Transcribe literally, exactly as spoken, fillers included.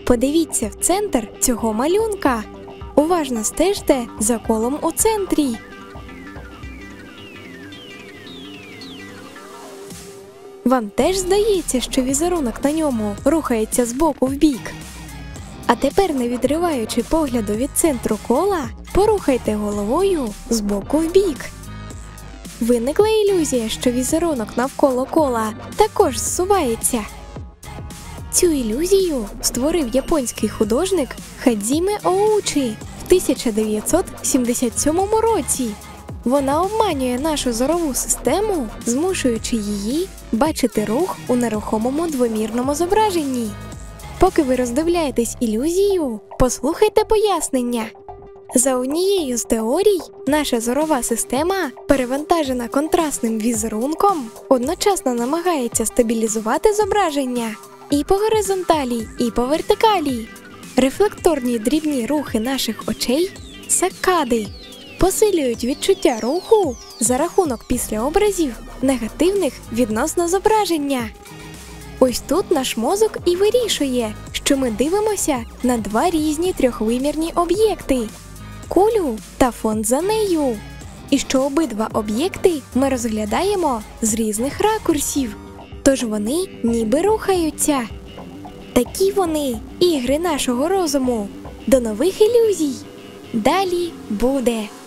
Подивіться в центр цього малюнка. Уважно стежте за колом у центрі. Вам теж здається, що візерунок на ньому рухається з боку в бік? А тепер, не відриваючи погляду від центру кола, порухайте головою з боку в бік. Виникла ілюзія, що візерунок навколо кола також зсувається. Цю ілюзію створив японський художник Хадзіме Оучі в тисяча дев'ятсот сімдесят сьомому році. Вона обманює нашу зорову систему, змушуючи її бачити рух у нерухомому двомірному зображенні. Поки ви роздивляєтесь ілюзію, послухайте пояснення. За однією з теорій, наша зорова система, перевантажена контрастним візерунком, одночасно намагається стабілізувати зображення і по горизонталі, і по вертикалі. Рефлекторні дрібні рухи наших очей – саккади – посилюють відчуття руху за рахунок післяобразів негативних відносно зображення. Ось тут наш мозок і вирішує, що ми дивимося на два різні трьохвимірні об'єкти – кулю та фон за нею. І що обидва об'єкти ми розглядаємо з різних ракурсів, тож вони ніби рухаються. Такі вони – ігри нашого розуму. До нових ілюзій! Далі буде!